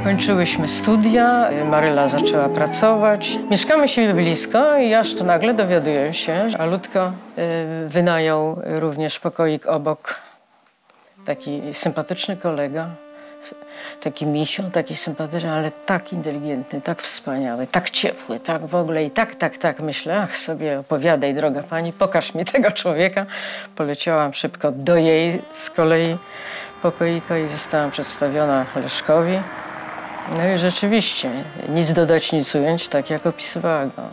Pokończyłyśmy studia, Maryla zaczęła pracować. Mieszkamy siebie blisko i aż tu nagle dowiaduję się, że Ludko wynajął również pokoik obok. Taki sympatyczny kolega, taki misio, taki sympatyczny, ale tak inteligentny, tak wspaniały, tak ciepły, tak w ogóle i tak myślę, ach sobie opowiadaj, droga pani, pokaż mi tego człowieka. Poleciałam szybko do jej z kolei pokoika i zostałam przedstawiona Leszkowi. No i rzeczywiście, nic dodać, nic ująć, tak jak opisywała go.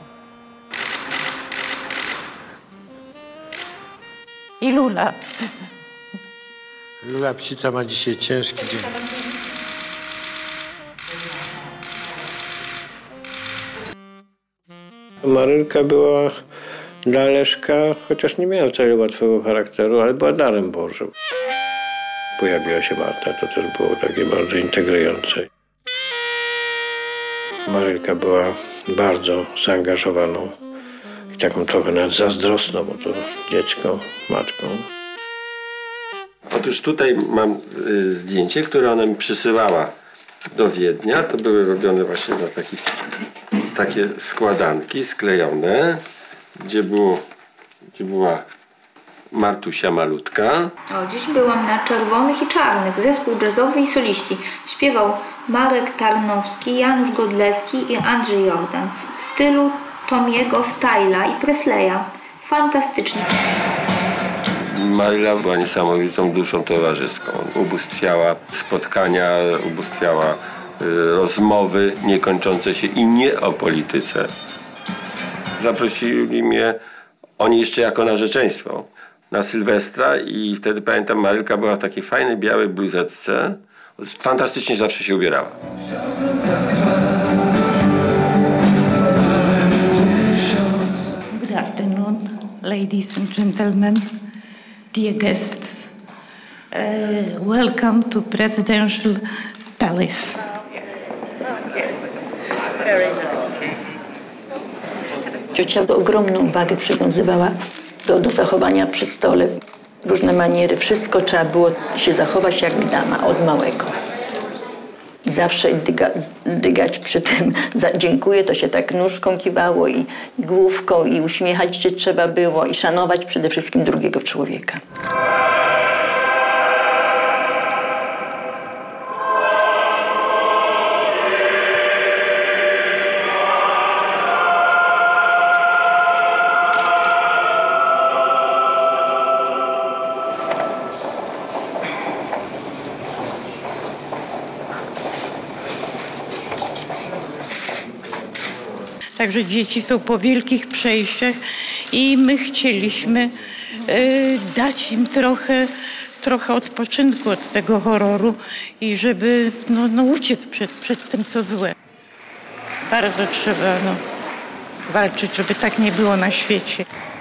I Lula. Lula Psica ma dzisiaj ciężki dzień. Marylka była dla Leszka, chociaż nie miała wcale łatwego charakteru, ale była darem Bożym. Pojawiła się Marta, to też było takie bardzo integrujące. Marylka była bardzo zaangażowaną i taką trochę nawet zazdrosną o to dziecko, matką. Otóż tutaj mam zdjęcie, które ona mi przysyłała do Wiednia. To były robione właśnie na takie składanki sklejone, gdzie była Martusia malutka. Dziś byłam na Czerwonych i Czarnych, zespół jazzowy i soliści. Śpiewał Marek Tarnowski, Janusz Godlewski i Andrzej Jordan w stylu Tomiego, Styla i Presleya. Fantastycznie. Maryla była niesamowitą duszą towarzyską. Ubóstwiała spotkania, ubóstwiała rozmowy niekończące się i nie o polityce. Zaprosili mnie oni jeszcze jako narzeczeństwo na Sylwestra i wtedy pamiętam, Marylka była w takiej fajnej białej bluzeczce. Fantastycznie zawsze się ubierała. Good afternoon, ladies and gentlemen, dear guests. Welcome to Presidential Palace. Ciocia ogromną wagę przywiązywała do zachowania przy stole. Różne maniery, wszystko trzeba było się zachować jak dama od małego. I zawsze dygać przy tym, dziękuję, to się tak nóżką kiwało i główką i uśmiechać się trzeba było i szanować przede wszystkim drugiego człowieka. Także dzieci są po wielkich przejściach i my chcieliśmy dać im trochę odpoczynku od tego horroru i żeby uciec przed tym, co złe. Bardzo trzeba walczyć, żeby tak nie było na świecie.